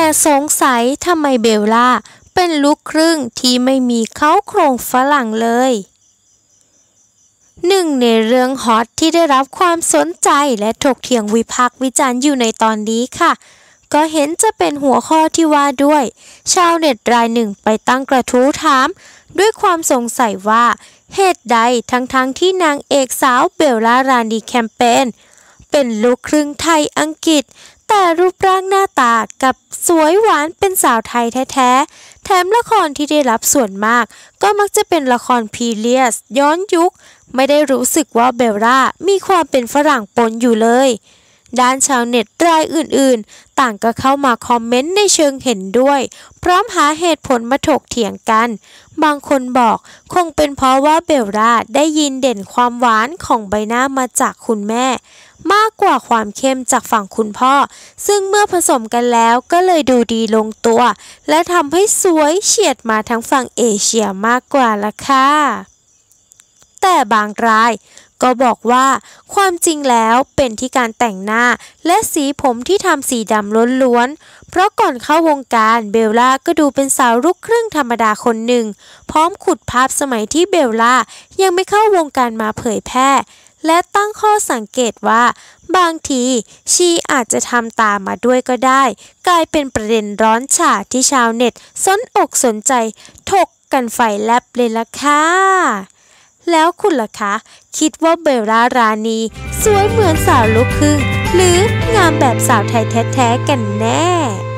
สงสัยทำไมเบลล่าเป็นลูกครึ่งที่ไม่มีเค้าโครงฝรั่งเลยหนึ่งในเรื่องฮอตที่ได้รับความสนใจและถกเถียงวิพากษ์วิจารณ์อยู่ในตอนนี้ค่ะก็เห็นจะเป็นหัวข้อที่ว่าด้วยชาวเน็ตรายหนึ่งไปตั้งกระทู้ถามด้วยความสงสัยว่าเหตุใดทั้งที่นางเอกสาวเบลล่ารานีแคมเปญเป็นลูกครึ่งไทยอังกฤษแต่รูปร่างหน้าตากับสวยหวานเป็นสาวไทยแท้ๆแถมละครที่ได้รับส่วนมากก็มักจะเป็นละครพีเรียสย้อนยุคไม่ได้รู้สึกว่าเบลล่ามีความเป็นฝรั่งปนอยู่เลยด้านชาวเน็ตรายอื่นๆต่างก็เข้ามาคอมเมนต์ในเชิงเห็นด้วยพร้อมหาเหตุผลมาถกเถียงกันบางคนบอกคงเป็นเพราะว่าเบลล่าได้ยินเด่นความหวานของใบหน้ามาจากคุณแม่มากกว่าความเข้มจากฝั่งคุณพ่อซึ่งเมื่อผสมกันแล้วก็เลยดูดีลงตัวและทำให้สวยเฉียดมาทั้งฝั่งเอเชียมากกว่าละค่ะแต่บางรายก็บอกว่าความจริงแล้วเป็นที่การแต่งหน้าและสีผมที่ทำสีดำล้วนๆเพราะก่อนเข้าวงการเบลล่าก็ดูเป็นสาวลูกครึ่งธรรมดาคนหนึ่งพร้อมขุดภาพสมัยที่เบลล่ายังไม่เข้าวงการมาเผยแพร่และตั้งข้อสังเกตว่าบางทีชีอาจจะทำตามมาด้วยก็ได้กลายเป็นประเด็นร้อนฉ่าที่ชาวเน็ตสนอกสนใจถกกันไฟแลบเลยล่ะค่ะแล้วคุณล่ะคะคิดว่าเบลล่ารานีสวยเหมือนสาวลูกครึ่งหรืองามแบบสาวไทยแท้ๆกันแน่